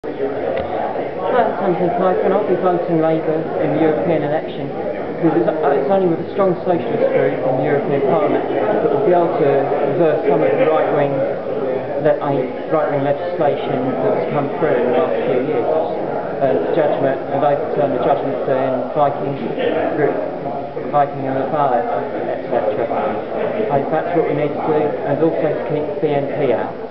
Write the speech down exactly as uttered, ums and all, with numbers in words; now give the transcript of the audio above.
Hi, I'm Tamsin and I'll be voting Labour in the European election because it's, it's only with a strong socialist group in the European Parliament that we'll be able to reverse some of the right-wing le right-wing legislation that's come through in the last few years. Uh, the judgment, and overturn the judgments in Viking group, Viking and the Valley, et cetera. I think that's what we need to do, and also to keep the B N P out.